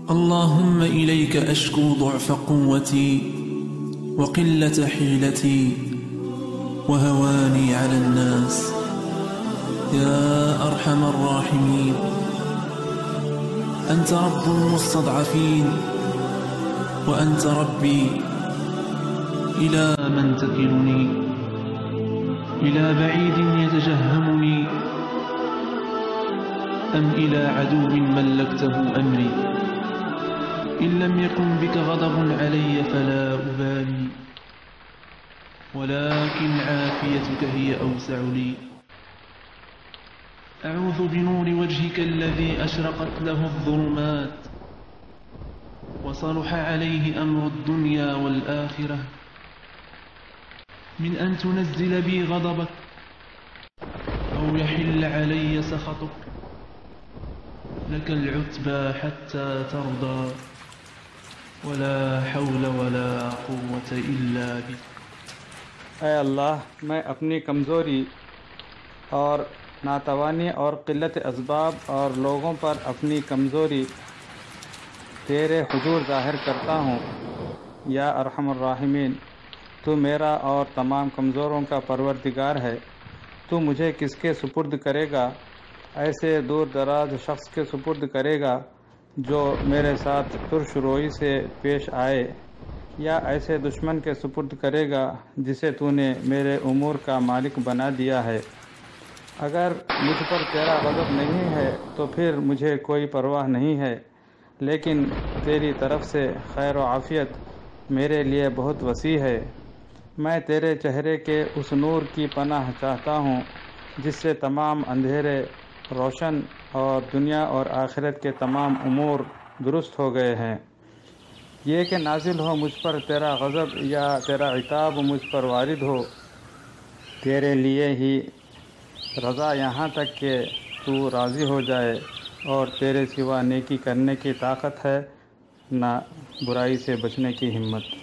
اللهم إليك أشكو ضعف قوتي وقلة حيلتي وهواني على الناس يا أرحم الراحمين. أنت رب المستضعفين وأنت ربي، إلى من تكلني؟ إلى بعيد يتجهمني أم إلى عدو ملكته أمري؟ إن لم يكن بك غضب علي فلا أبالي، ولكن عافيتك هي أوسع لي. أعوذ بنور وجهك الذي أشرقت له الظلمات وصلح عليه أمر الدنيا والآخرة من أن تنزل بي غضبك أو يحل علي سخطك. لك العتبى حتى ترضى ولا حول ولا قوة إلا بك. اے اللہ، میں اپنی کمزوری اور ناتوانی اور قلت اسباب اور لوگوں پر اپنی کمزوری تیرے حضور ظاہر کرتا ہوں. یا ارحم الراحمین، تو میرا اور تمام کمزوروں کا پروردگار ہے. تو مجھے کس کے سپرد کرے گا؟ ایسے دور دراز شخص کے سپرد کرے گا جو میرے ساتھ ترش روئی سے پیش آئے، یا ایسے دشمن کے سپرد کرے گا جسے تو نے میرے امور کا مالک بنا دیا ہے. اگر مجھ پر تیرا غضب نہیں ہے تو پھر مجھے کوئی پرواہ نہیں ہے، لیکن تیری طرف سے خیر و عافیت میرے لیے بہت وسیع ہے. میں تیرے چہرے کے اس نور کی پناہ چاہتا ہوں جس سے تمام اندھیرے روشن اور دنیا اور آخرت کے تمام امور درست ہو گئے ہیں. یہ کہ نازل ہو مجھ پر تیرا غضب یا تیرا عتاب مجھ پر وارد ہو، تیرے لیے ہی رضا یہاں تک کہ تو راضی ہو جائے، اور تیرے سوا نیکی کرنے کی طاقت ہے نہ برائی سے بچنے کی ہمت.